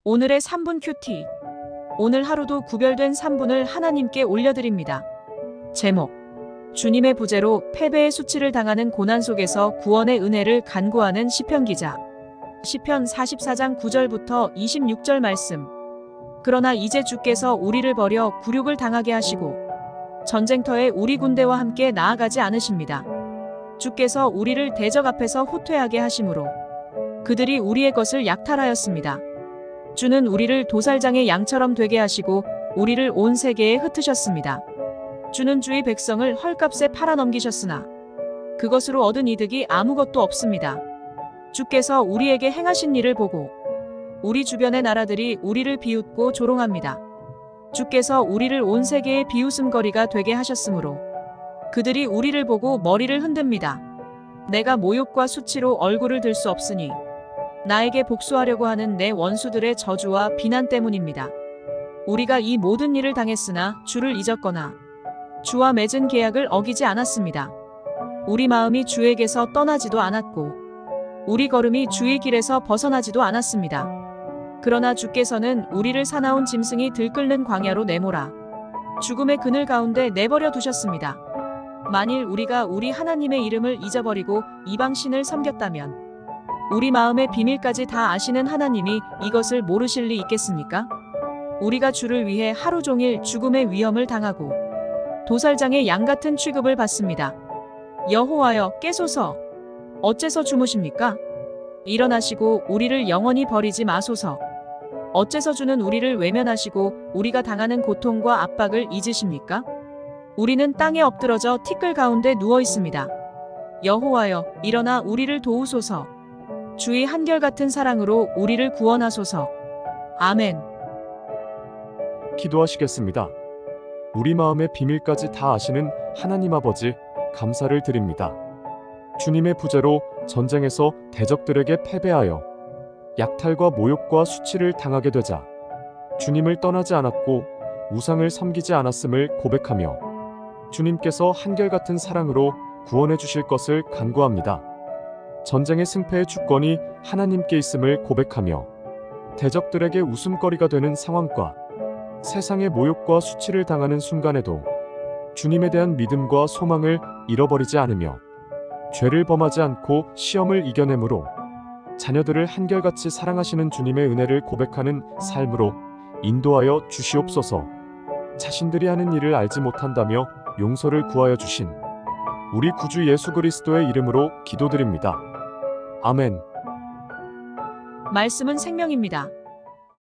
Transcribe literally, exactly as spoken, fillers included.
오늘의 삼 분 큐티. 오늘 하루도 구별된 삼 분을 하나님께 올려드립니다. 제목: 주님의 부재로 패배의 수치를 당하는 고난 속에서 구원의 은혜를 간구하는 시편 기자. 시편 사십사 장 구 절부터 이십육 절 말씀. 그러나 이제 주께서 우리를 버려 굴욕을 당하게 하시고 전쟁터에 우리 군대와 함께 나아가지 않으십니다. 주께서 우리를 대적 앞에서 후퇴하게 하심으로 그들이 우리의 것을 약탈하였습니다. 주는 우리를 도살장의 양처럼 되게 하시고 우리를 온 세계에 흩으셨습니다. 주는 주의 백성을 헐값에 팔아넘기셨으나 그것으로 얻은 이득이 아무것도 없습니다. 주께서 우리에게 행하신 일을 보고 우리 주변의 나라들이 우리를 비웃고 조롱합니다. 주께서 우리를 온 세계의 비웃음거리가 되게 하셨으므로 그들이 우리를 보고 머리를 흔듭니다. 내가 모욕과 수치로 얼굴을 들 수 없으니 나에게 복수하려고 하는 내 원수들의 저주와 비난 때문입니다. 우리가 이 모든 일을 당했으나 주를 잊었거나 주와 맺은 계약을 어기지 않았습니다. 우리 마음이 주에게서 떠나지도 않았고 우리 걸음이 주의 길에서 벗어나지도 않았습니다. 그러나 주께서는 우리를 사나운 짐승이 들끓는 광야로 내몰아 죽음의 그늘 가운데 내버려 두셨습니다. 만일 우리가 우리 하나님의 이름을 잊어버리고 이방신을 섬겼다면 우리 마음의 비밀까지 다 아시는 하나님이 이것을 모르실 리 있겠습니까? 우리가 주를 위해 하루 종일 죽음의 위험을 당하고 도살장의 양 같은 취급을 받습니다. 여호와여, 깨소서. 어째서 주무십니까? 일어나시고 우리를 영원히 버리지 마소서. 어째서 주는 우리를 외면하시고 우리가 당하는 고통과 압박을 잊으십니까? 우리는 땅에 엎드러져 티끌 가운데 누워 있습니다. 여호와여, 일어나 우리를 도우소서. 주의 한결같은 사랑으로 우리를 구원하소서. 아멘. 기도하시겠습니다. 우리 마음의 비밀까지 다 아시는 하나님 아버지, 감사를 드립니다. 주님의 부재로 전쟁에서 대적들에게 패배하여 약탈과 모욕과 수치를 당하게 되자 주님을 떠나지 않았고 우상을 섬기지 않았음을 고백하며 주님께서 한결같은 사랑으로 구원해 주실 것을 간구합니다. 전쟁의 승패의 주권이 하나님께 있음을 고백하며 대적들에게 웃음거리가 되는 상황과 세상의 모욕과 수치를 당하는 순간에도 주님에 대한 믿음과 소망을 잃어버리지 않으며 죄를 범하지 않고 시험을 이겨내므로 자녀들을 한결같이 사랑하시는 주님의 은혜를 고백하는 삶으로 인도하여 주시옵소서. 자신들이 하는 일을 알지 못한다며 용서를 구하여 주신 우리 구주 예수 그리스도의 이름으로 기도드립니다. 아멘. 말씀은 생명입니다.